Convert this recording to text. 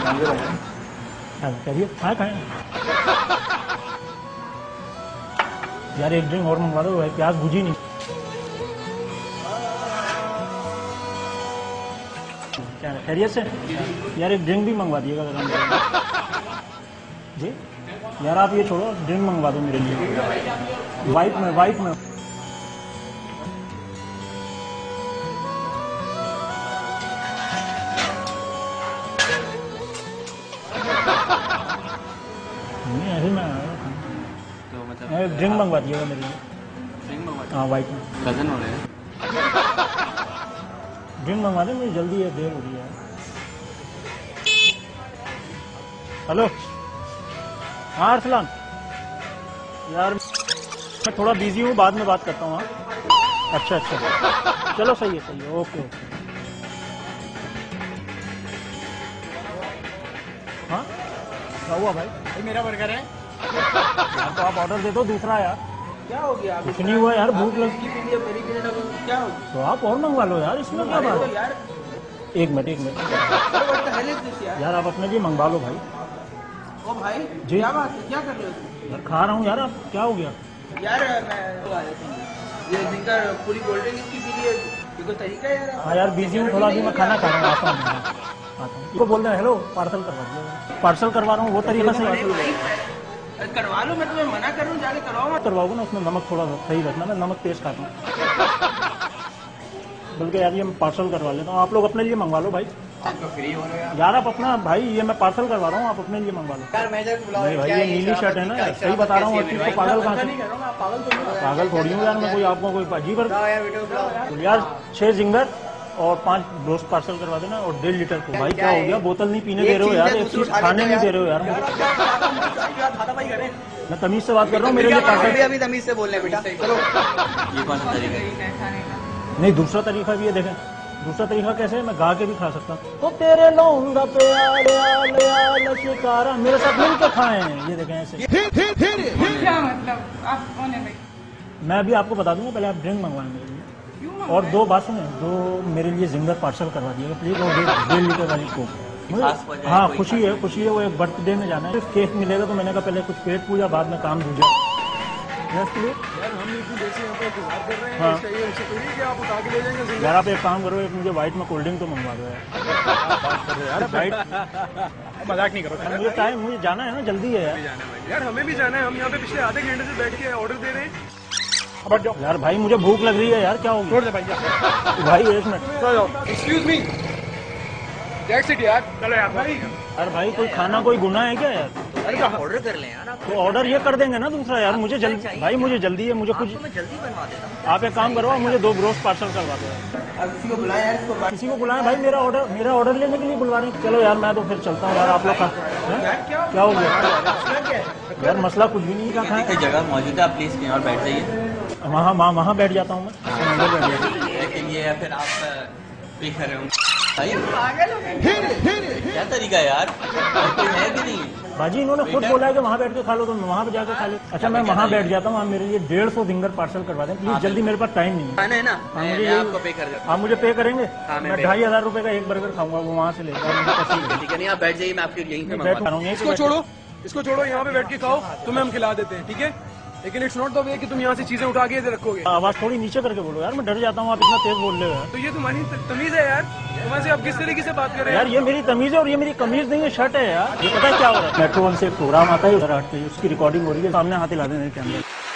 करिए खाए यार, एक ड्रिंक और मंगवा दो भाई, प्याज बुझी नहीं। क्या खैरियत से यार, एक ड्रिंक भी मंगवा दिएगा जी। यार आप ये छोड़ो, ड्रिंक मंगवा दो मेरे लिए, वाइट में। नहीं ऐसे मैं तो मतलब ड्रिंक मंगवा दिएगा मेरे लिए। ड्रिंक मंगवा, हाँ वाइट में। कजन हो रहे हैं, ड्रिंक मंगवा दे, मुझे जल्दी है, देर हो रही है। हेलो, हाँ अरसलान यार, मैं थोड़ा बिजी हूँ, बाद में बात करता हूँ। हाँ अच्छा, चलो सही है, ओके। हाँ क्या हुआ भाई? मेरा बर्गर है यार, तो आप ऑर्डर दे दो दूसरा यार। क्या हो गया? कुछ नहीं हुआ यार, भूख लगी। क्या हो तो आप और मंगवा लो यार, इसमें क्या बात है यार? एक मिनट यार, आप अपने लिए मंगवा लो भाई। ओ भाई जी क्या बात है, क्या कर रहे हो? यार खा रहा हूँ यार, आप क्या हो गया यार? मैं ये जिनका पूरी कोल्ड ड्रिंक इसकी पी लिए, ये कोई तरीका है यार? हाँ यार, बिजी हूँ थोड़ा, अभी मैं खाना खा रहा हूँ, आता हूँ। इसको बोल रहे हैं हेलो, पार्सल करवा दिया, पार्सल करवा रहा हूँ, वो तरीका से करवा लो, मैं तुम्हें मना कर रहा हूँ, जाके करवाओ। करवाओगे ना, उसमें नमक थोड़ा सही रखना, मैं नमक तेज खाता हूँ। बल्कि यार ये मैं पार्सल करवा लेता हूँ, आप लोग अपने लिए मंगवा लो भाई। फ्री हो रहे यार आप अपना भाई, ये मैं पार्सल करवा रहा हूँ, आप अपने लिए मंगवा लो। यार मैं भाई ये नीली शर्ट है ना, सही बता रहा हूँ, तो पागल कहाँ से? पागल थोड़ी हूँ यार मैं, कोई आपको कोई अजीब यार। 6 जिंगर और 5 ब्रोस्ट पार्सल करवा देना, और 1.5 लीटर को। भाई क्या हो गया, बोतल नहीं पीने दे रहे हो यार, एक चीज खाने नहीं दे रहे हो यार मुझे। मैं तमीज से बात कर रहा हूँ, मेरे लिए पार्सल। अभी तमीज से बोल रहे बेटा, चलो। ये कौन सा तरीका है? नहीं, दूसरा तरीका भी है, देखें दूसरा तरीका कैसे है, मैं गा के भी खा सकता हूँ। तो तेरे लौंगा पे आले शिकारा, मेरे साथ मिल के खाए हैं, ये देखें ऐसे। क्या मतलब आप कौन है भाई? मैं अभी आपको बता दूंगा, पहले आप ड्रिंक मंगवाएं मेरे लिए, और 2 बात सुने, 2 मेरे लिए जिंगर पार्सल करवा दिएगा प्लीज, और 1.5 लीटर वाली कोक। हाँ खुशी है, वो एक बर्थडे में जाना है, केक मिलेगा, तो मैंने कहा पहले कुछ पेट पूजा, बाद में काम दूजा। यस प्लीज यार, हम इतनी देर से यहाँ पे इंतजार कर रहे हैं। हाँ। चाहिए उनसे थोड़ी कि आप उठा के ले जाएंगे। यार आप एक काम करो, एक मुझे व्हाइट में कोल्ड ड्रिंक तो मंगवा दो यार। व्हाइट मजाक नहीं करो मुझे टाइम, मुझे जाना है ना, जल्दी है यार। यार, हमें भी जाना है, हम यहाँ पे पिछले आधे घंटे से बैठ के ऑर्डर दे रहे हैं। यार भाई मुझे भूख लग रही है यार, क्या होगी? छोड़ दे भाई, भाई 1 मिनट। एक्सक्यूज मी, दैट्स इट यार, चलो यार भाई। अरे भाई कोई खाना कोई गुनाह है क्या यार? ऑर्डर कर लें यार आप। तो ऑर्डर ये कर देंगे ना दूसरा यार, मुझे जल्दी भाई, मुझे जल्दी है, मुझे कुछ। मैं जल्दी बनवा देता हूँ। आप एक काम करो, मुझे 2 ब्रोस्ट पार्सल करवा दो। अब किसी को बुलाया यार, इसको किसी को बुलाएं भाई, मेरा ऑर्डर लेने के लिए बुलवा रहे हैं। चलो यार मैं तो फिर चलता हूँ यार, आप लोग क्या हो गया यार? मसला कुछ भी नहीं, क्या खाए? जगह मौजूद है, आप प्लीज कहीं और बैठ जाइए। वहाँ बैठ जाता हूँ मैं, अंदर बैठ जाता हूँ। लेकिन ये फिर आप पे कर रहे हो भाई, पागल हो गए। क्या तरीका है यार? कोई है कि नहीं? बाजी इन्होंने खुद बोला है कि वहाँ बैठ के खा लो, तो मैं वहाँ पे जाकर खा लो। अच्छा मैं वहाँ बैठ जाता हूँ, आप मेरे लिए 150 जिंगर पार्सल करवा दें प्लीज, जल्दी, मेरे पास टाइम नहीं है। खाना है ना, हाँ, मैं आपको पे कर देता हूँ। आप मुझे पे करेंगे? हाँ, मैं मैं 2500 रुपए का एक बर्गर खाऊंगा, वो वहाँ से लेकर। ठीक है, नहीं आप बैठ जाइए, मैं आपके यहीं पे बैठ रहा हूँ। इसको छोड़ो, यहाँ पे बैठ के खाओ, तुम्हें हम खिला देते हैं, ठीक है? लेकिन इट्स नॉट द वे कि तुम यहाँ से चीजें उठा के इधर रखोगे। आवाज थोड़ी नीचे करके बोलो यार, मैं डर जाता हूँ, आप इतना तेज बोल रहे हो यार। तो ये तुम्हारी तमीज है यार, तुम्हारे आप किस तरीके से बात कर रहे हैं यार? ये मेरी तमीज है, और ये मेरी कमीज नहीं है, शर्ट है यार। ये पता है क्या हो रहा है? मेट्रो 1 से एक प्रोग्राम आता है, उसकी रिकॉर्डिंग हो रही है, सामने हाथ हिला देने के अंदर।